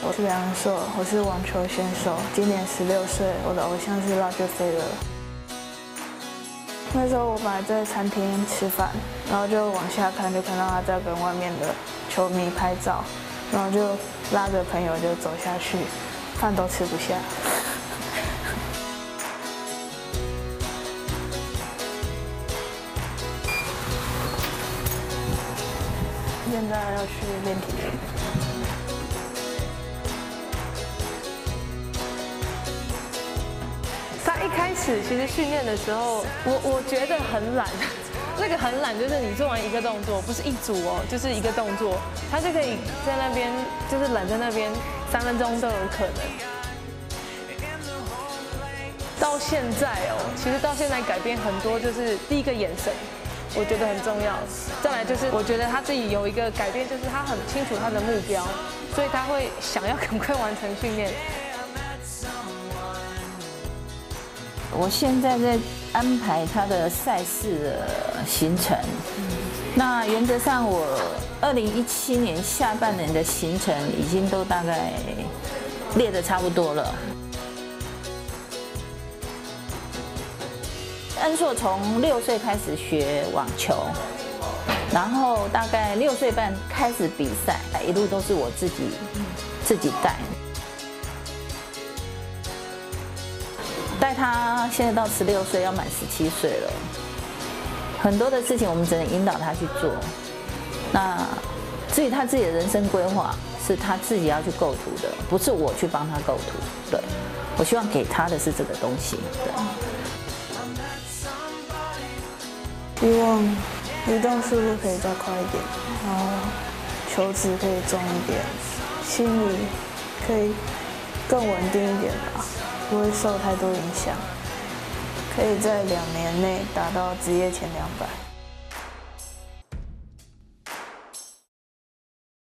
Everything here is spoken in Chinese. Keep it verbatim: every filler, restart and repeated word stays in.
我是梁仁硕，我是网球选手，今年十六岁，我的偶像是 Roger Federer。那时候我本来在餐厅吃饭，然后就往下看，就看到他在跟外面的球迷拍照，然后就拉着朋友就走下去，饭都吃不下。现在要去练体育。 他一开始其实训练的时候，我我觉得很懒。那个很懒，就是你做完一个动作，不是一组哦，就是一个动作，他就可以在那边，就是懒在那边三分钟都有可能。到现在哦，其实到现在改变很多，就是第一个眼神。我觉得很重要，再来就是我觉得他自己有一个改变，就是他很清楚他的目标，所以他会想要赶快完成训练。 我现在在安排他的赛事的行程，那原则上我二零一七年下半年的行程已经都大概列得差不多了。恩硕从六岁开始学网球，然后大概六岁半开始比赛，一路都是我自己自己带，带他现在到十六岁，要满十七岁了。很多的事情我们只能引导他去做。那至于他自己的人生规划，是他自己要去构图的，不是我去帮他构图。对，我希望给他的是这个东西。对。 希望移动速度可以再快一点，然后球质可以重一点，心理可以更稳定一点吧，不会受太多影响，可以在两年内达到职业前两百。